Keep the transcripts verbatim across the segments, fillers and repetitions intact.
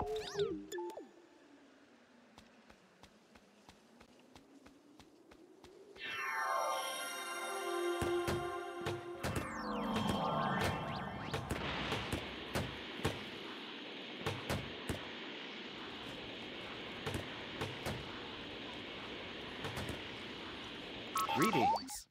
Greetings.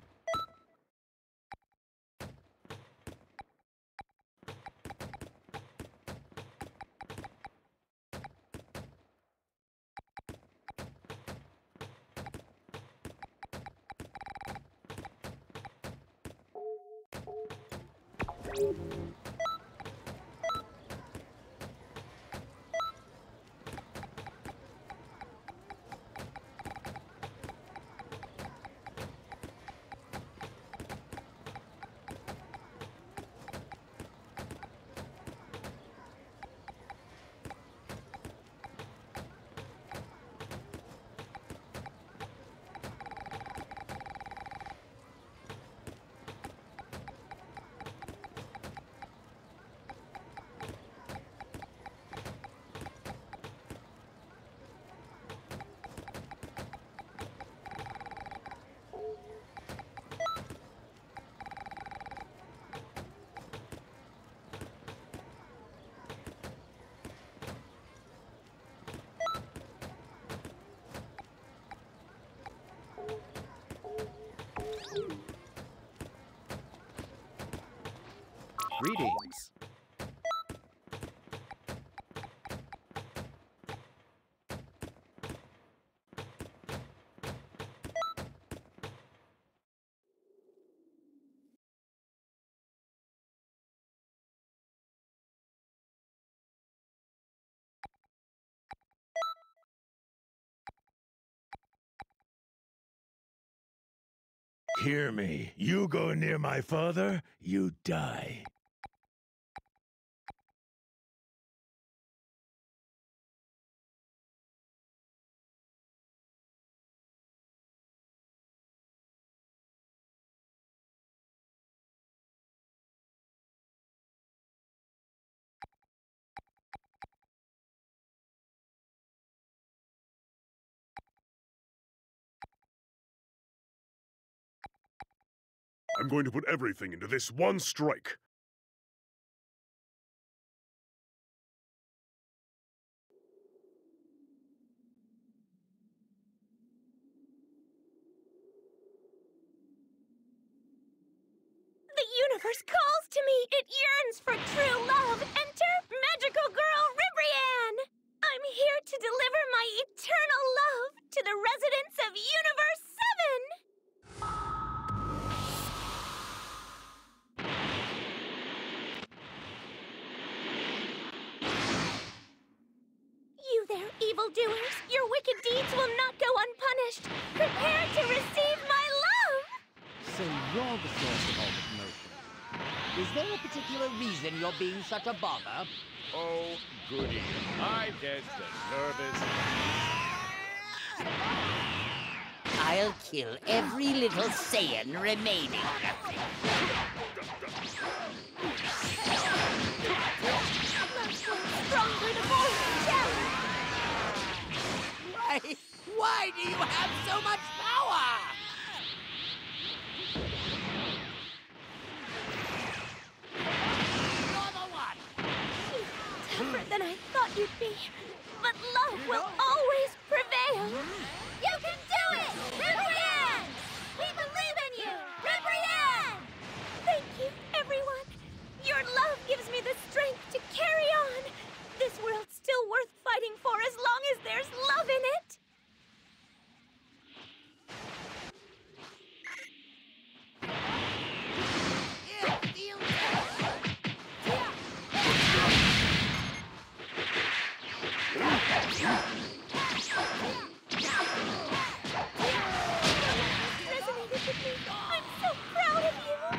Greetings. Hear me. You go near my father, you die. I'm going to put everything into this one strike. The universe calls to me! It yearns for true love! Enter Magical Girl Ribrianne! I'm here to deliver my eternal love to the residents of Universe seven! You there, evildoers! Your wicked deeds will not go unpunished! Prepare to receive my love! So you're the source of all the commotion. Is there a particular reason you're being such a bother? Oh, goody. I guess the nervous... I'll kill every little Saiyan remaining. Stronger to more challenge! Why? Why do you have so much power? You're the one! Tougher than I thought you'd be. But love will always prevail. You can do it! Ribrianne! We believe in you! Ribrianne! Thank you, everyone. Your love gives me the strength to carry on. This world's still worth fighting for as long as there's love in it. Resonated with me. I'm so proud of you.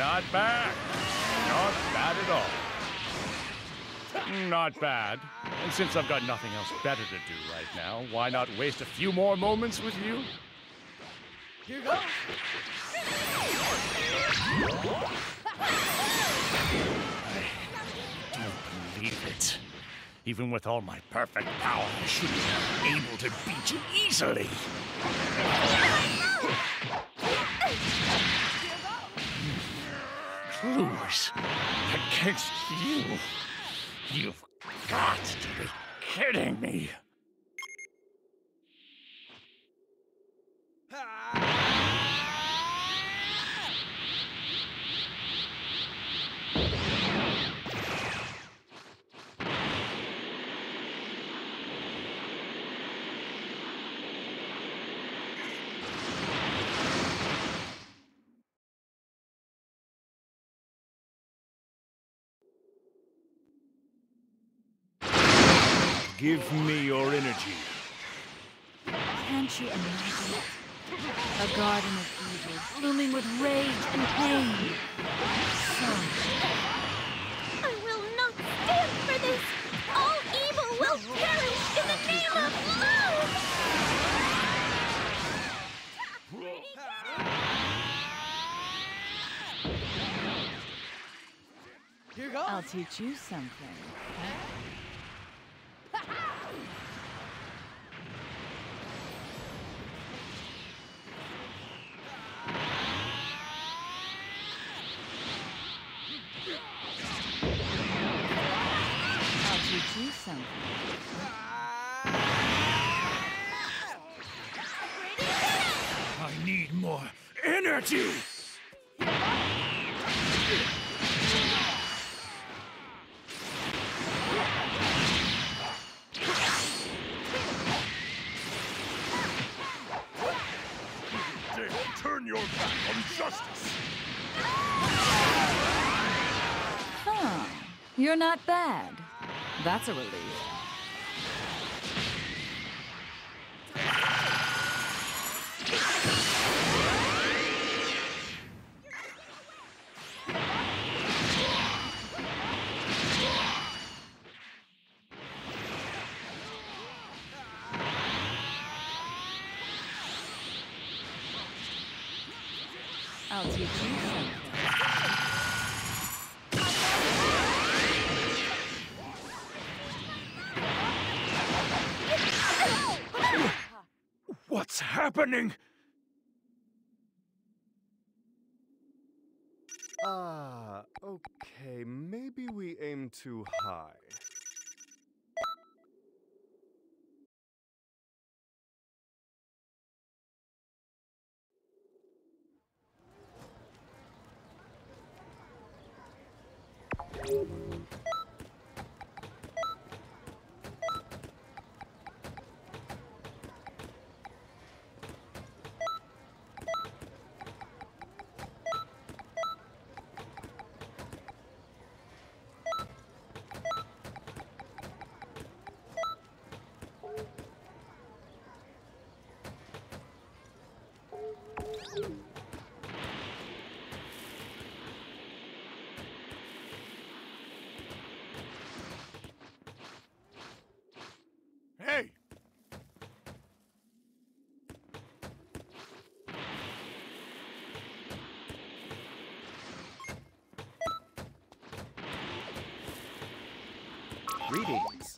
Not bad. Not bad at all. Not bad. And since I've got nothing else better to do right now, why not waste a few more moments with you? Here goes. I don't believe it. Even with all my perfect power, I should be able to beat you easily. Lose against you? You've got to be kidding me. Give me your energy. Can't you imagine it? A garden of evil, blooming with rage and pain. So, I will not stand for this! All evil will perish in the name of love! Here goes. I'll teach you something. I'll teach you something. I need more energy! Dare turn your back on justice! Huh. You're not bad. That's a relief. I'll teach you something. What's happening? Ah, okay, maybe we aim too high. Hey! Greetings.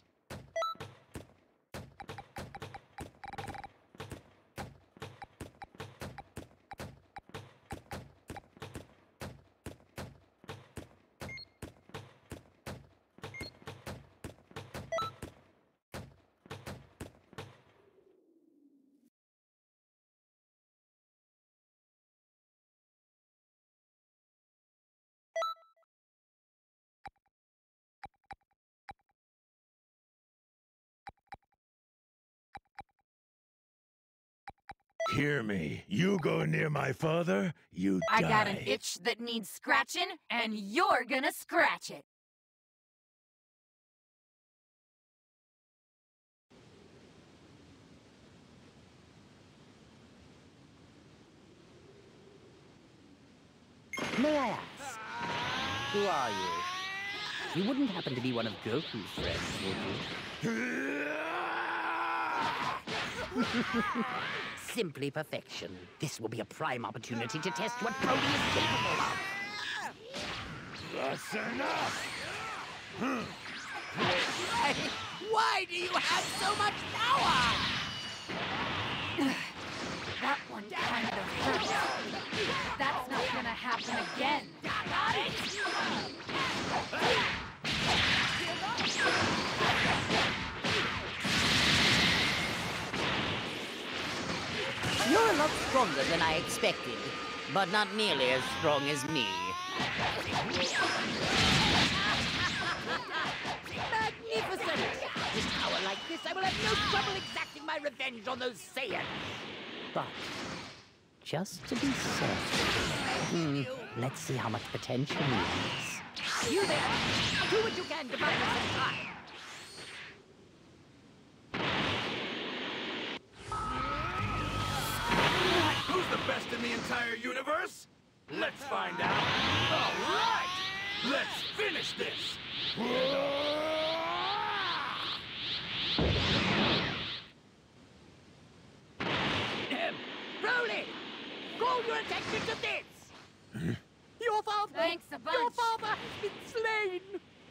Hear me. You go near my father, you I die. got an itch that needs scratching, and you're gonna scratch it. May I ask, Who are you? You wouldn't happen to be one of Goku's friends, would you? Simply perfection. This will be a prime opportunity to test what Brody is capable of. That's enough! Why do you have so much power? That one kind of hurts. That's not gonna happen again. Got it? You're a lot stronger than I expected, but not nearly as strong as me. Magnificent! With power like this, I will have no trouble exacting my revenge on those Saiyans. But, just to be certain, hmm, let's see how much potential he has. You there! Do what you can to buy us some time! Who's the best in the entire universe? Let's find out. All right! Let's finish this! Broly! Call your attention to this! Your father! Thanks a bunch. Your father has been slain!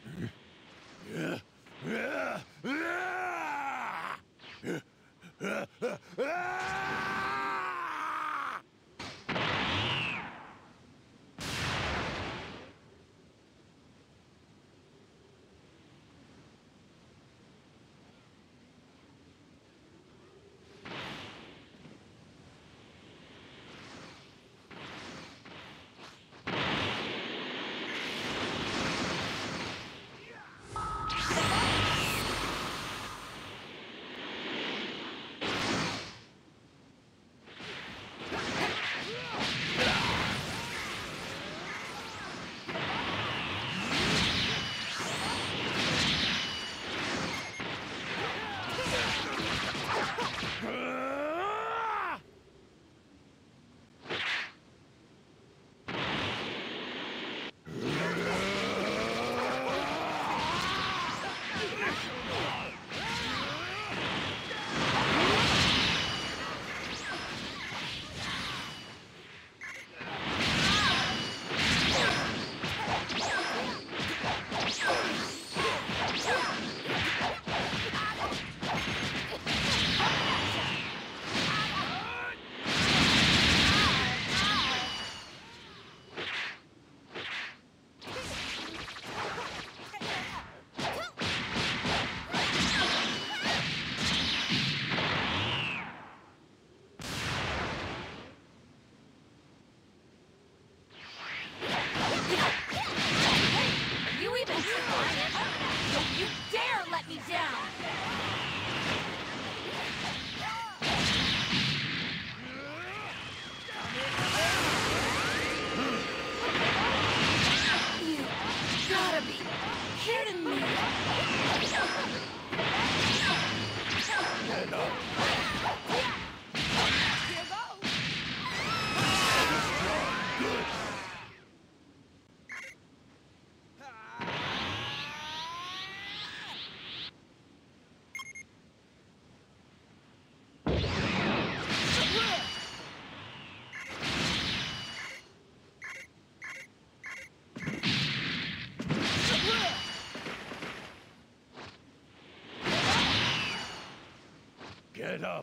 Get up!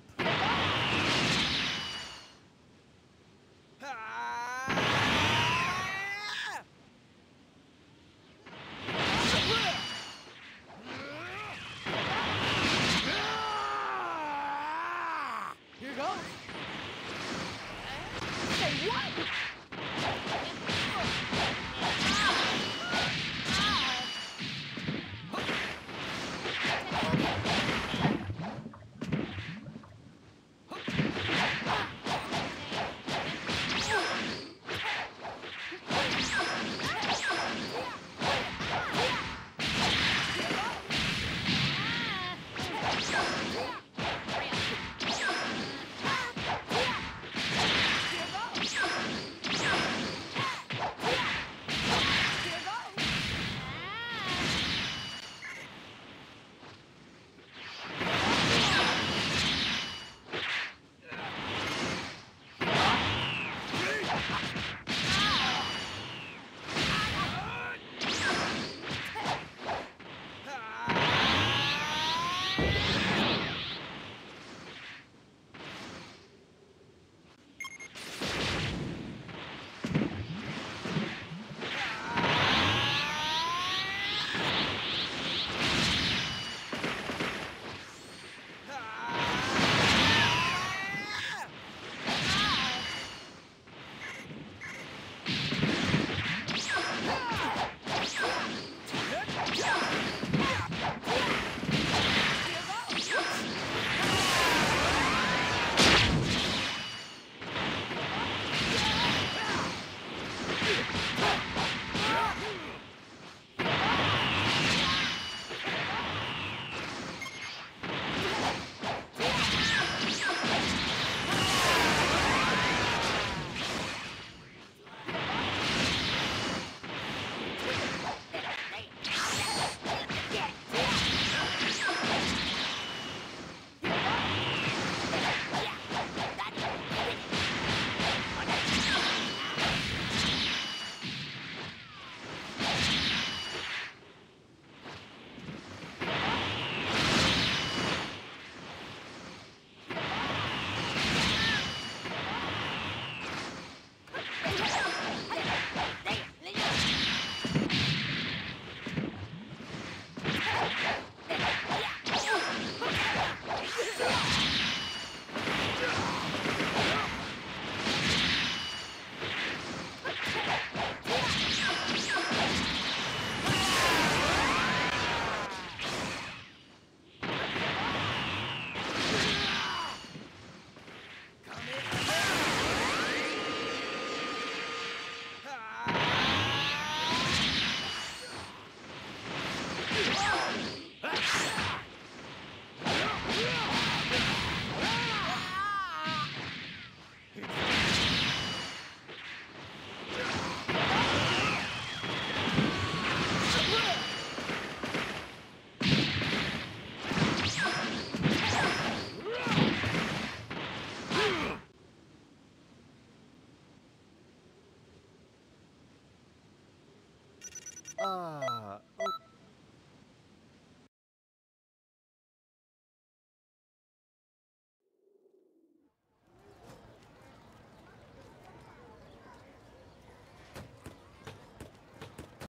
Here goes! Say what? Ah,